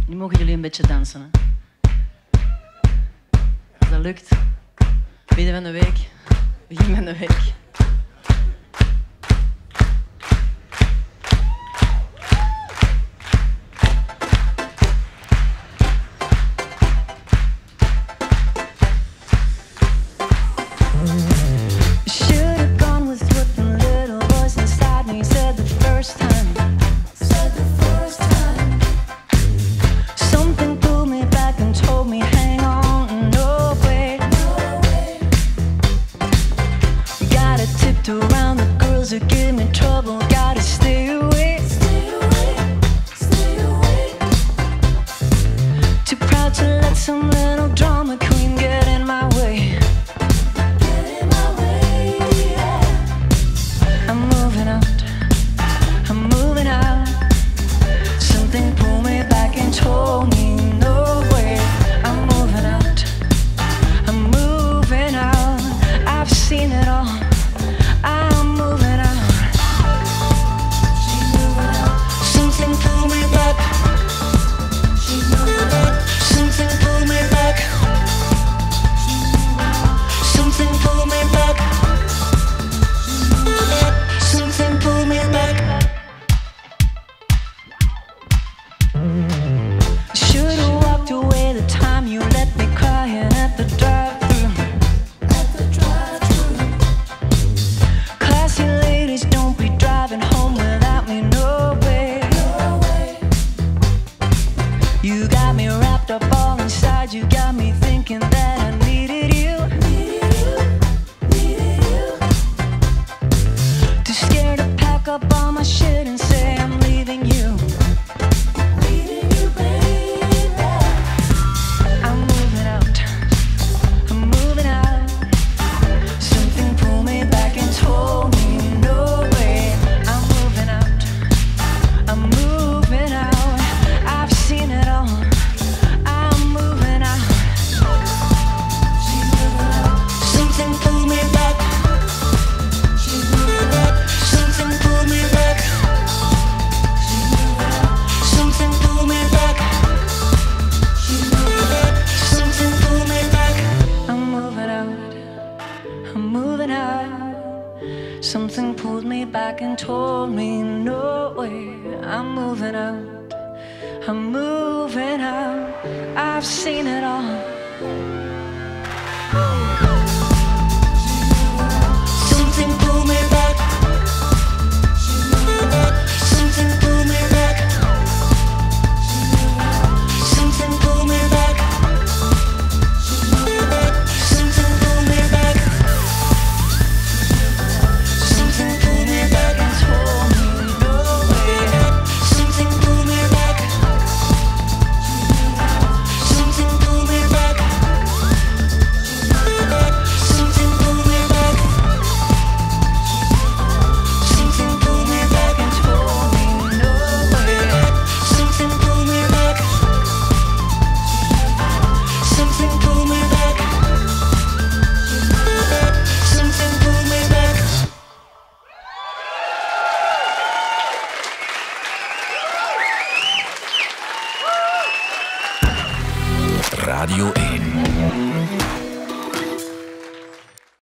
Nu mogen jullie een beetje dansen. Hè? Als dat lukt. Midden van de week. Begin van de week. Around the girls who give me trouble, gotta stay away, stay away, stay away. Too proud to let some little drama queen get in my way. Get in my way, yeah. I'm moving out, I'm moving out. Something pulled me back and told me no way. I'm moving out, I'm moving out. I've seen it all. I'm moving out. She's moving out. Something pulled me back. She's moving out. Something pulled me back. She's moving out. Something pulled me back. She's moving out. Something pulled me back. I should've walked away the time you let me crying at the drive-thru. At the drive-thru. Classy ladies, don't be driving home without me, no way, no way. You got me wrapped up all inside, you got me thinking that I needed you, needed you, needed you. Too scared to pack up all my shit and say I'm leaving you, leaving you, baby. I'm moving out, I'm moving out. Something pulled me back and told me no way. I'm moving out, I'm moving out. I've seen it all. I'm moving out. She's moving out. Something pulled me back. She's moving out. Something pulled me back. She's moving out. Something pulled me back. She's moving out. Something pulled me back. I'm moving out, I'm moving out. Something pulled me back and told me no way. I'm moving out, I'm moving out. I've seen it all. Something pulled me back.